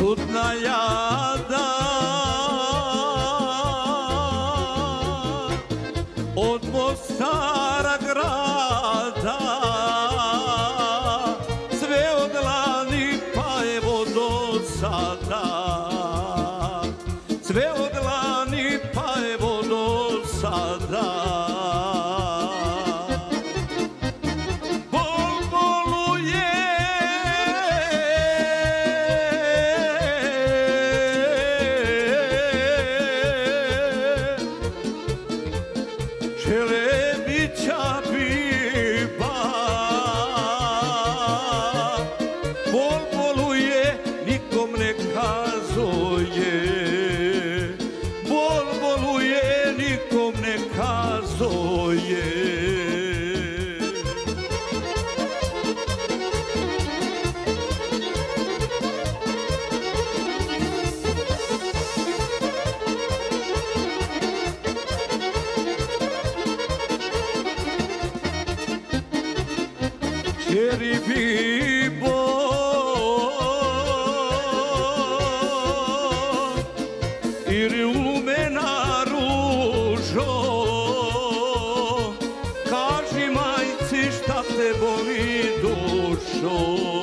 čudna jada od Mostara grada, sve od lani pa evo do sada, sve od lani pa evo do sada. Želebića biba, bol boluje, nikom ne kazuje, bol boluje, nikom ne kazuje. Čeri bibo, ili lumena ružo, kaži majci šta te boli dušo,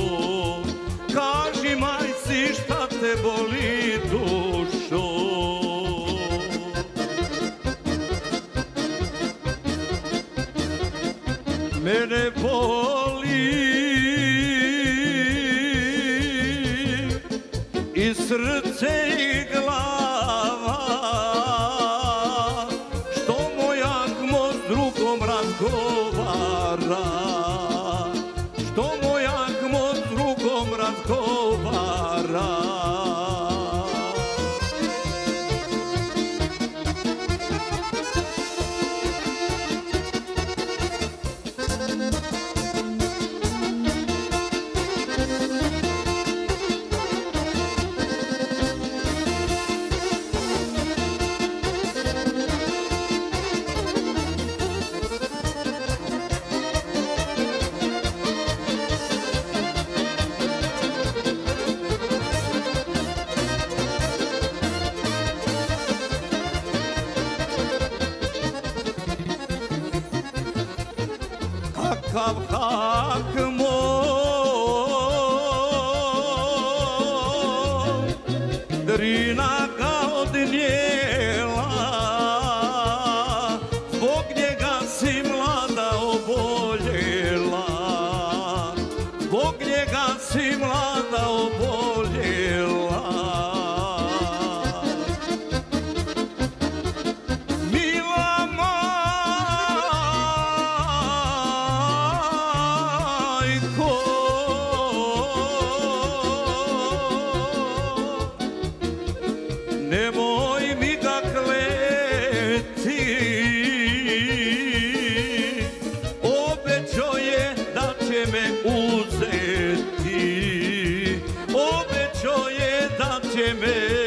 kaži majci šta te boli dušo. Mene boli i srce i glava, što moja gmo s drugom razgovara, što moja gmo s drugom razgovara. Kakav hakmo, Drina ga odnijela, zbog njega si mlada oboljela, zbog njega si mlada oboljela. Nemoj mi ga kleti, obećao je da će me uzeti, obećao je da će me